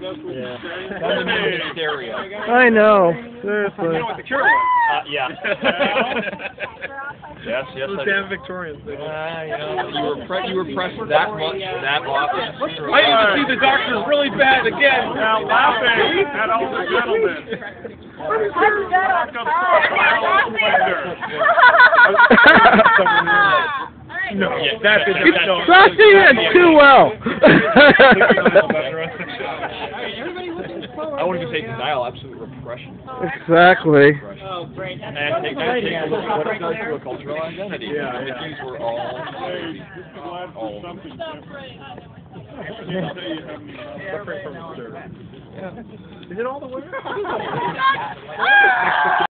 Yeah. That's the hysteria. I know. Seriously. You know what the cure was? Yeah. Yes, yes. Those damn Victorians. You know, you were pressed that much, that often. I need to see the doctors really bad again. Now laughing at all the gentlemen. No, that is It's trusting it too well. I wouldn't even say denial, absolute repression. Exactly. Oh, great. And take a look at what it does to a cultural identity. Yeah. These were all Something suffering from yeah. Is it all the way?